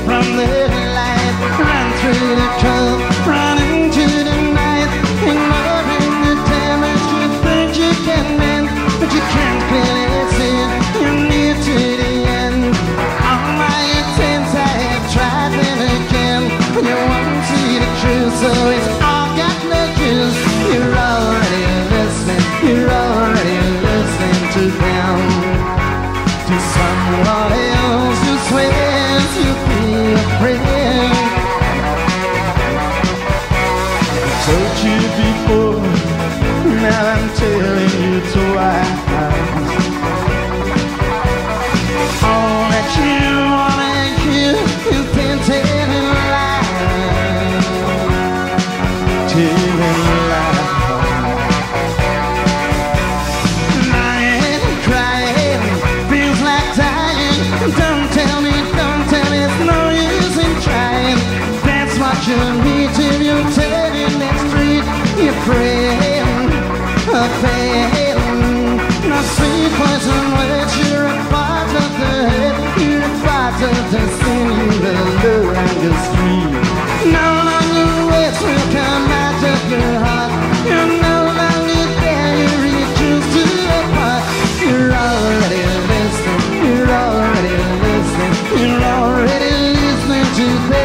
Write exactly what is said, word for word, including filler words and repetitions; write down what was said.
from the light, run through the cold, run into the night, ignoring the damage you think you can mend, but you can't clearly see it. You're near to the end. All my attempts I have tried them again, but you won't see the truth, so it's all got no use. You're already listening, you're already listening to them, to someone else who swears you'll be a friend. I told you before, now I'm telling you twice. All that you wanna hear is been telling lies, telling lies. Lying, crying, feels like dying. Don't tell me, don't tell me, it's no use in trying. That's what you need till you're turning that street. You're praying, a failing. No sweet poison words, you're a part of the hurt. You're a part of the sin, you're the longer street. No longer words will come out of your heart. You're no longer there, you reduce to a part. You're already listening, you're already listening, you're already listening to them.